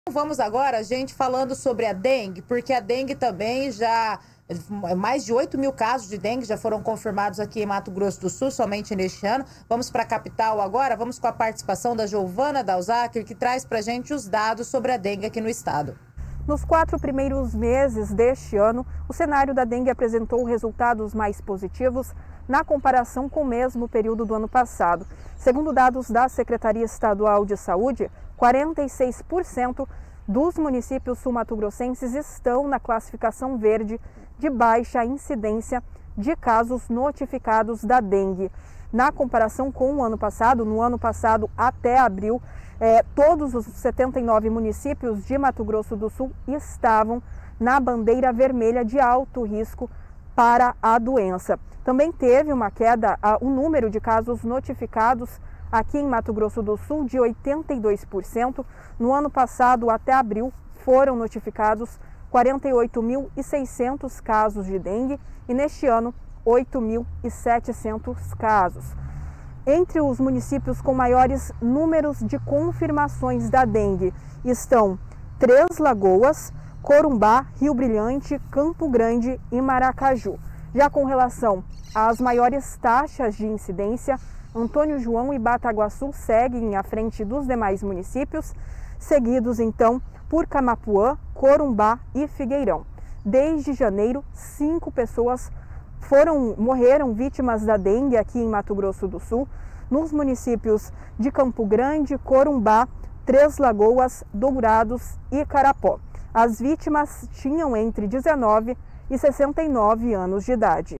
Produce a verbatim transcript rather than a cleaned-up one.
Vamos agora, gente, falando sobre a dengue, porque a dengue também já... Mais de oito mil casos de dengue já foram confirmados aqui em Mato Grosso do Sul, somente neste ano. Vamos para a capital agora, vamos com a participação da Giovana Dalzacchi, que traz para a gente os dados sobre a dengue aqui no estado. Nos quatro primeiros meses deste ano, o cenário da dengue apresentou resultados mais positivos na comparação com o mesmo período do ano passado. Segundo dados da Secretaria Estadual de Saúde, quarenta e seis por cento dos municípios sul-mato-grossenses estão na classificação verde de baixa incidência de casos notificados da dengue. Na comparação com o ano passado, no ano passado até abril, eh, todos os setenta e nove municípios de Mato Grosso do Sul estavam na bandeira vermelha de alto risco para a doença. Também teve uma queda, ah, o número de casos notificados aqui em Mato Grosso do Sul de oitenta e dois por cento. No ano passado, até abril, foram notificados quarenta e oito mil e seiscentos casos de dengue e neste ano, oito mil e setecentos casos. Entre os municípios com maiores números de confirmações da dengue estão Três Lagoas, Corumbá, Rio Brilhante, Campo Grande e Maracaju. Já com relação às maiores taxas de incidência, Antônio João e Bataguaçu seguem à frente dos demais municípios, seguidos então por Camapuã, Corumbá e Figueirão. Desde janeiro, cinco pessoas foram, morreram vítimas da dengue aqui em Mato Grosso do Sul, nos municípios de Campo Grande, Corumbá, Três Lagoas, Dourados e Carapó. As vítimas tinham entre dezenove e sessenta e nove anos de idade.